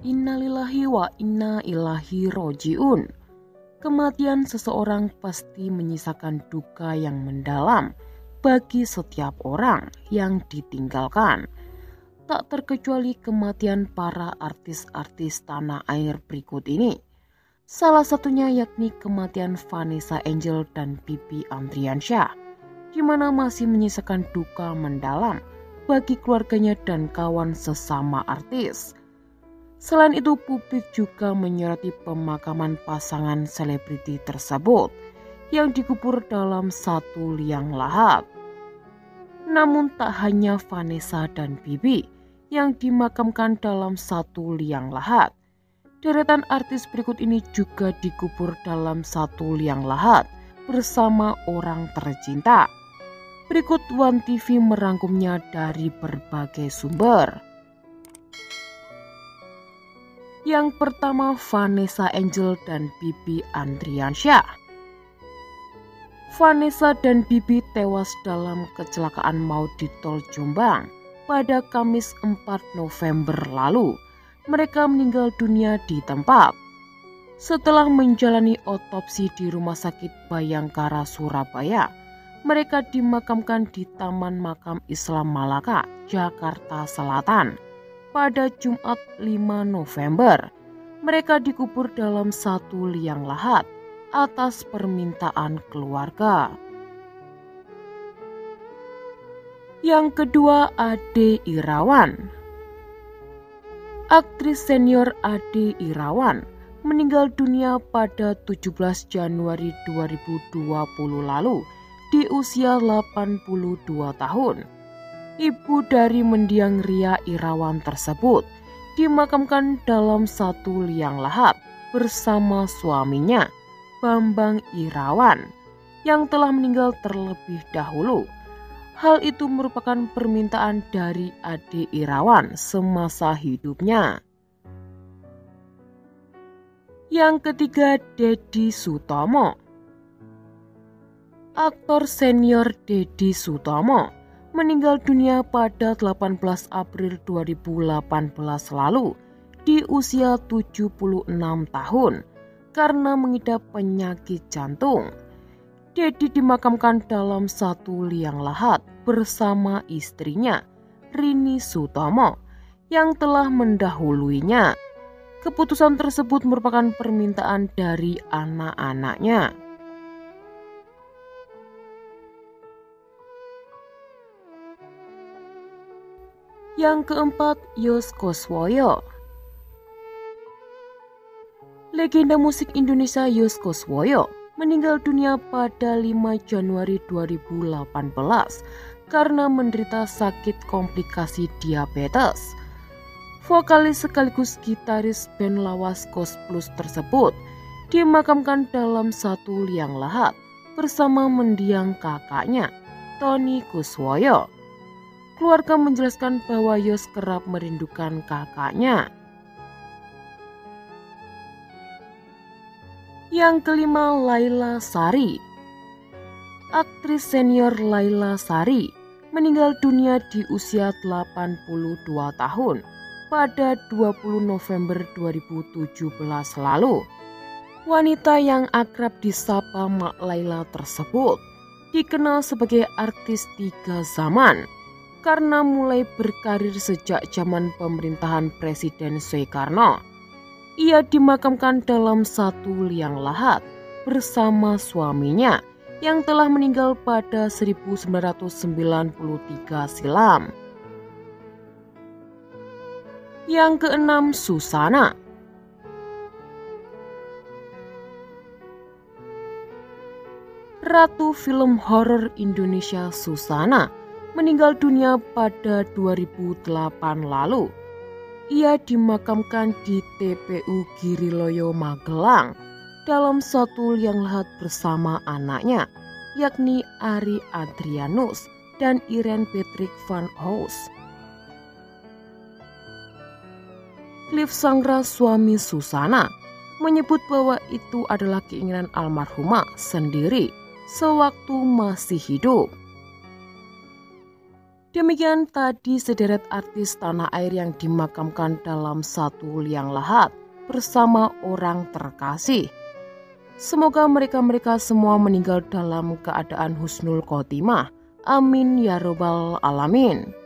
Innalillahi wa inna ilaihi roji'un. Kematian seseorang pasti menyisakan duka yang mendalam bagi setiap orang yang ditinggalkan. Tak terkecuali kematian para artis-artis tanah air berikut ini. Salah satunya yakni kematian Vanessa Angel dan Bibi Andriansyah, di mana masih menyisakan duka mendalam bagi keluarganya dan kawan sesama artis. Selain itu, publik juga menyoroti pemakaman pasangan selebriti tersebut yang dikubur dalam satu liang lahat. Namun tak hanya Vanessa dan Bibi yang dimakamkan dalam satu liang lahat. Deretan artis berikut ini juga dikubur dalam satu liang lahat bersama orang tercinta. Berikut One TV merangkumnya dari berbagai sumber. Yang pertama, Vanessa Angel dan Bibi Andriansyah. Vanessa dan Bibi tewas dalam kecelakaan maut di Tol Jombang pada Kamis 4 November lalu. Mereka meninggal dunia di tempat. Setelah menjalani otopsi di Rumah Sakit Bayangkara, Surabaya, mereka dimakamkan di Taman Makam Islam Malaka, Jakarta Selatan. Pada Jumat 5 November, mereka dikubur dalam satu liang lahat atas permintaan keluarga. Yang kedua, Ade Irawan. Aktris senior Ade Irawan meninggal dunia pada 17 Januari 2020 lalu di usia 82 tahun. Ibu dari mendiang Ria Irawan tersebut dimakamkan dalam satu liang lahat bersama suaminya, Bambang Irawan, yang telah meninggal terlebih dahulu. Hal itu merupakan permintaan dari Ade Irawan semasa hidupnya. Yang ketiga, Deddy Sutomo. Aktor senior Deddy Sutomo meninggal dunia pada 18 April 2018 lalu di usia 76 tahun karena mengidap penyakit jantung. Deddy dimakamkan dalam satu liang lahat bersama istrinya, Rini Sutomo, yang telah mendahuluinya. Keputusan tersebut merupakan permintaan dari anak-anaknya. Yang keempat, Yos Koswoyo. Legenda musik Indonesia Yos Koswoyo meninggal dunia pada 5 Januari 2018 karena menderita sakit komplikasi diabetes. Vokalis sekaligus gitaris band lawas Kos Plus tersebut dimakamkan dalam satu liang lahat bersama mendiang kakaknya, Tony Kuswoyo. Keluarga menjelaskan bahwa Yos kerap merindukan kakaknya. Yang kelima, Laila Sari. Aktris senior Laila Sari meninggal dunia di usia 82 tahun pada 20 November 2017 lalu. Wanita yang akrab disapa Mak Laila tersebut dikenal sebagai artis tiga zaman karena mulai berkarir sejak zaman pemerintahan Presiden Soekarno. Ia dimakamkan dalam satu liang lahat bersama suaminya yang telah meninggal pada 1993 silam. Yang keenam, Susana. Ratu film horor Indonesia Susana meninggal dunia pada 2008 lalu. Ia dimakamkan di TPU Giriloyo Magelang dalam satu liang lahat bersama anaknya, yakni Ari Adrianus dan Irene Patrick van Hoos. Cliff Sangra, suami Susana, menyebut bahwa itu adalah keinginan almarhumah sendiri sewaktu masih hidup. Demikian tadi sederet artis tanah air yang dimakamkan dalam satu liang lahat bersama orang terkasih. Semoga mereka semua meninggal dalam keadaan husnul khotimah. Amin ya robbal alamin.